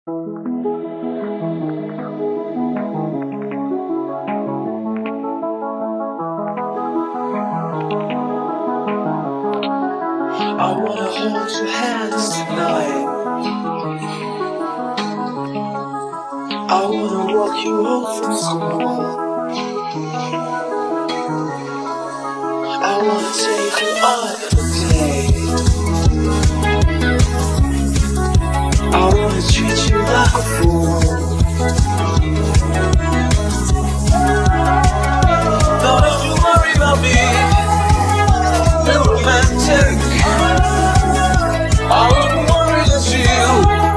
I wanna hold your hands tonight. I wanna walk you home from school. I wanna take you on a date. I wanna treat you like a fool. Don't you worry about me. You're romantic. I wouldn't worry about you.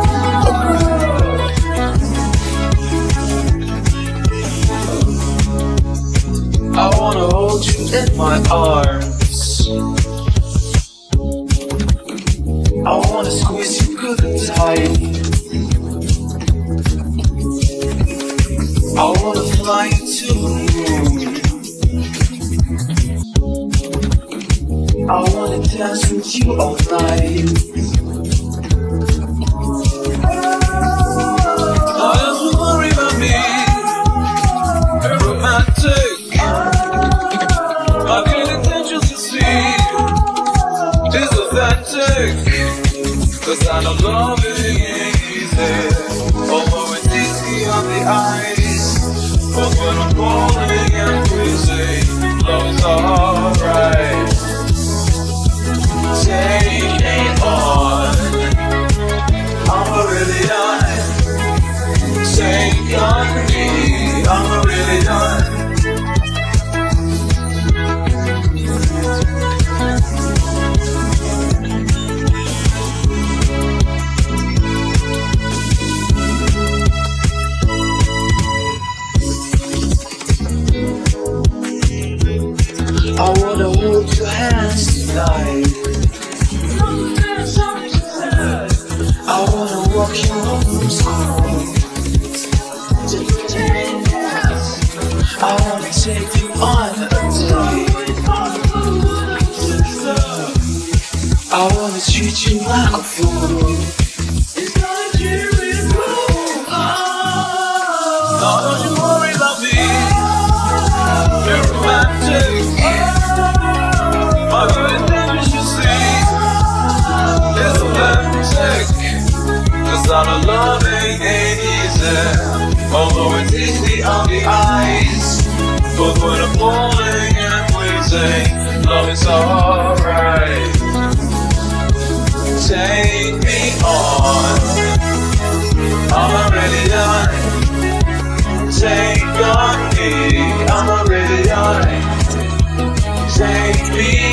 I wanna hold you in my arms. I wanna squeeze you good and tight. I wanna fly you to the moon. I wanna dance with you all night. Don't worry about me. You're romantic. My good intentions you see is authentic. 'Cause I know loving ain't easy. Although it's easy on the eyes. But when I'm falling and crazy, love is alright. Take me on, I'm Amarillion. Take on me, I'm Amarillion. I wanna hold your hands tonight. I wanna walk you home from school. I wanna take you on a date. I wanna treat you like a fool. No, don't you worry about me. You're romantic. My good intentions you see is authentic. 'Cause I know loving ain't easy. Although it's easy on the eyes. But when I'm falling and pleasing, love is alright. Take me on, I'm Amarillion. Take on me, I'm Amarillion. Take me